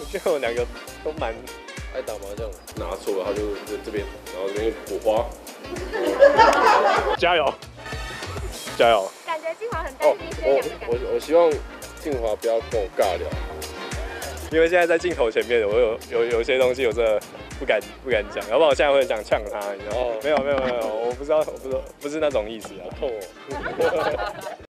觉得我们两个都蛮爱打麻将，拿错了他就在这边，然后这边火花。 加油，加油！ 感觉静华很担心宣扬的感觉。 我希望静华不要跟我尬聊， 因为现在在镜头前面，我有些东西我真的不敢讲，要不然我现在会很想呛他，你知道吗？没有，我不是那种意思啊。 痛哦。